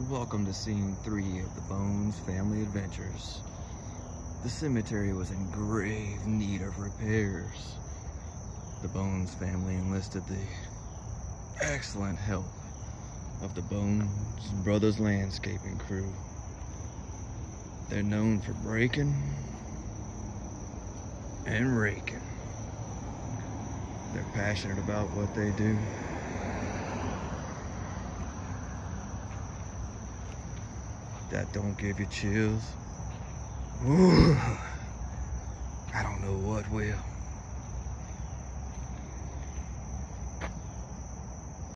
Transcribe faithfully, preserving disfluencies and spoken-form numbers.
Welcome to scene three of the Bones family adventures. The cemetery was in grave need of repairs. The Bones family enlisted the excellent help of the Bones Brothers landscaping crew. They're known for breaking and raking. They're passionate about what they do. That don't give you chills? Ooh, I don't know what will.